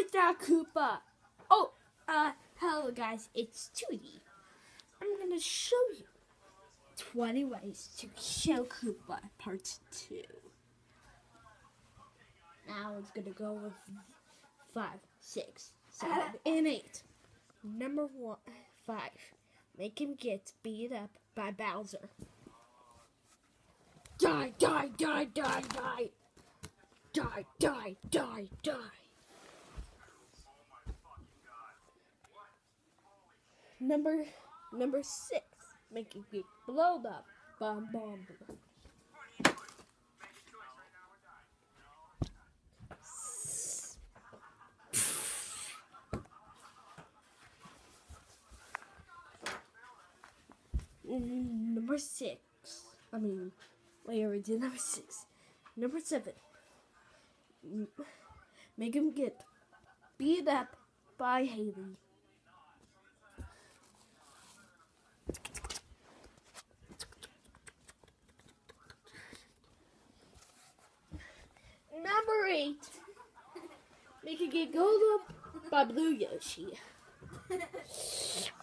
Take that, Koopa. Oh, hello guys, it's 2D. I'm gonna show you 20 ways to kill Koopa, part 2. Now it's gonna go with 5, 6, 7, and 8. Number 5. Make him get beat up by Bowser. Die, die, die, die, die. Die, die, die, die. Number 6. Make him get blown up. Bomb, bomb, bomb. Number 6. We already did number 6. Number 7. Make him get beat up by Haley. Number 8. Make him get gold up by Blue Yoshi.